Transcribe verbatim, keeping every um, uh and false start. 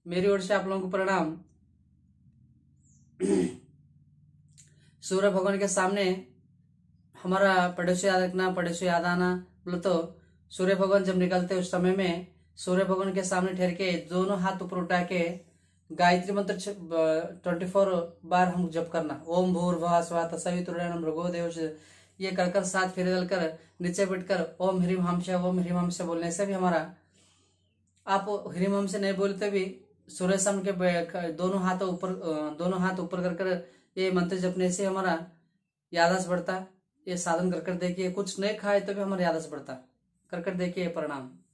मेरी ओर से आप लोगों को प्रणाम। सूर्य भगवान के सामने हमारा पड़ोसी याद रखना, पड़ोसी याद आना। बोलो तो सूर्य भगवान जब निकलते उस समय में सूर्य भगवान के सामने ठहर के दोनों हाथ ऊपर उठा के गायत्री मंत्र ट्वेंटी फोर बार हम जप करना। ओम भूर्भुवः स्वः तत्सवितुर्वरेण्यं भर्गो देवस्य, ये कर कर साथ फेरे डालकर नीचे बैठकर ओम ह्रीम हम से ओम ह्रीम हम से बोलने से भी हमारा, आप ह्रीम हम से नहीं बोलते भी सूर्य सामने के दोनों हाथ ऊपर दोनों हाथ ऊपर कर कर ये मंत्र जपने से हमारा याददाश्त बढ़ता। ये साधन कर कर देखिए, कुछ नहीं खाए तो भी हमारा याददाश्त बढ़ता। कर कर देखिए परिणाम।